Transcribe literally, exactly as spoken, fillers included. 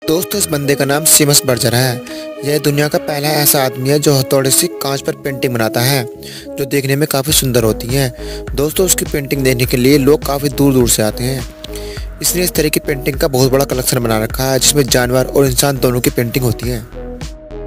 दोस्तों, इस बंदे का नाम सीमस बर्जर है। यह दुनिया का पहला ऐसा आदमी है जो हथौड़े से कांच पर पेंटिंग बनाता है, जो देखने में काफ़ी सुंदर होती है। दोस्तों, उसकी पेंटिंग देखने के लिए लोग काफ़ी दूर दूर से आते हैं। इसने इस तरह की पेंटिंग का बहुत बड़ा कलेक्शन बना रखा है, जिसमें जानवर और इंसान दोनों की पेंटिंग होती है।